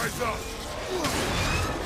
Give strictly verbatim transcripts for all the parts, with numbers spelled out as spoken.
Eyes up!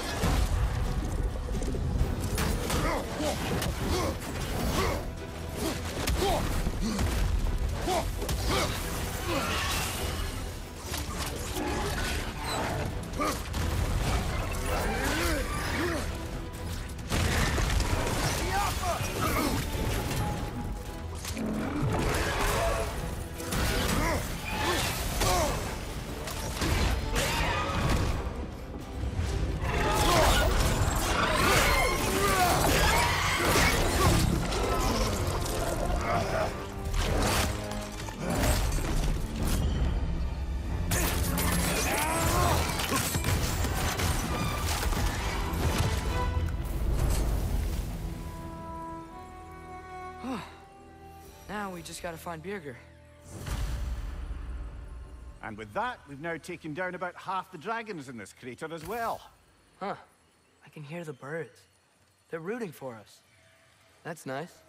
Now we just gotta find Birger. And with that, we've now taken down about half the dragons in this crater as well. Huh. I can hear the birds. They're rooting for us. That's nice.